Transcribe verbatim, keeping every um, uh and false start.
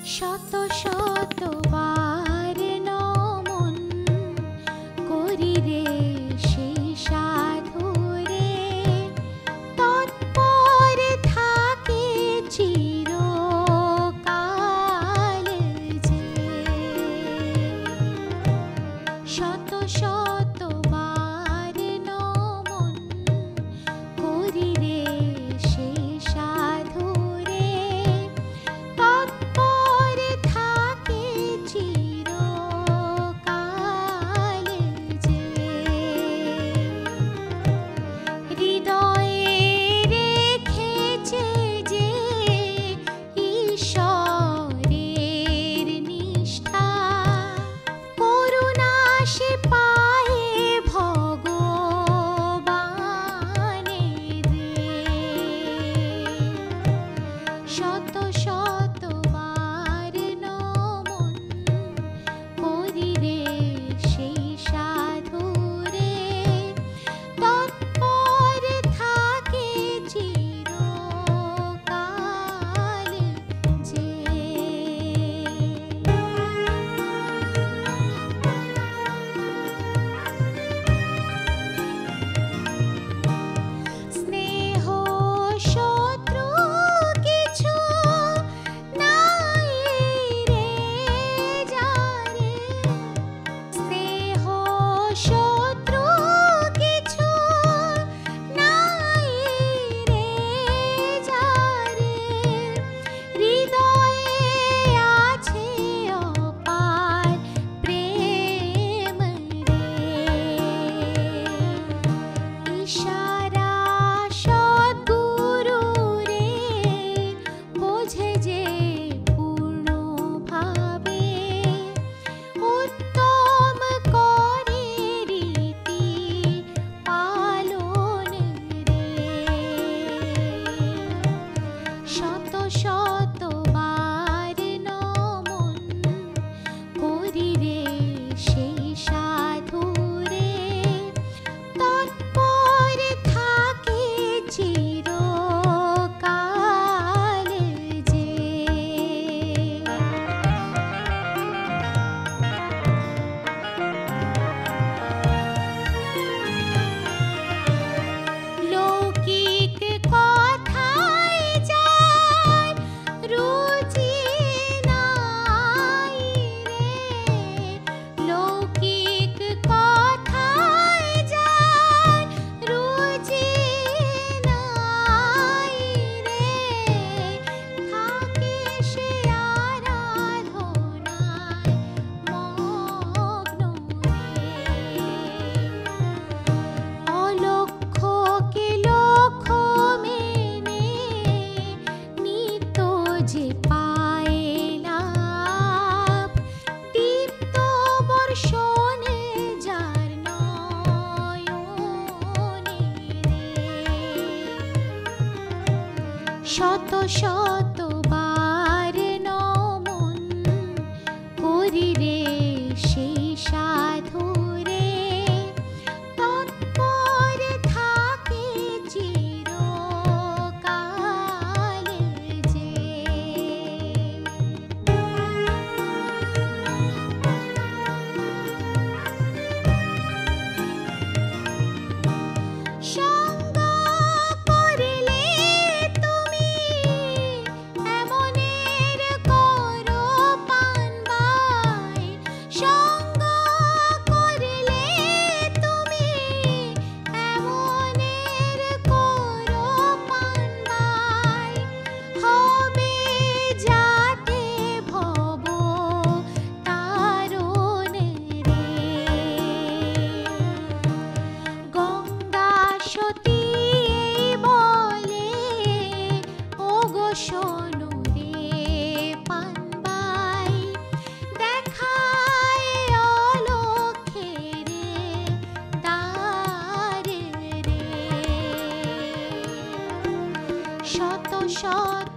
শত শতবার নমন করি রে সেই সাধুরে, তৎপর থাকে চিরকাল যে। শত শতবার নমন করি রে সেই সাধুরে, তৎপর থাকে চিরকাল যে। হৃদয়ে রেখেছে যে ঈশ্বরের নিষ্ঠা, করুণা সে পায়ে ভগবানের রে। শত শতবার নমন করি রে সেই সাধুরে, তৎপর থাকে চিরকাল যে। স্নেহ শত্রু কিছু নাই রে যারে, স্নেহ শত্রু কিছু নাই রে যারে, হৃদয়ে আছে অপার প্রেম রে। ইশারা সদ্গুরু রে বোঝে যে পূর্ণ ভাবে, উত্তম করে রীতি পালন রে। শত শতবার নমন করি রে সেই সাধুরে, তৎপর থাকে চিরকাল যে। লৌকিক কথায় যার রুচি নাই রে, লৌকিক কথায় যার রুচি নাই রে, থাকে সে আরাধনায় মগ্ন রে। অলক্ষ্যকে লক্ষ্য মেনে নিত্য যে পায় লাভ, দীপ্ত বর্ষণে যার নয়নে রে। শত শতবার নমন করি রে সেই সাধুরে, তৎপর থাকে চিরকাল যে। সঙ্গ করিলে তুমি এমনের করো পানবাই, সঙ্গ করিলে তুমি এমনের করো পানবাই, হবে যাতে ভব তারণ রে। গঙ্গা সতী বলে ওগো শোনো রে পানবাই, দেখায় অলক্ষ্যের দ্বার রে। শত শত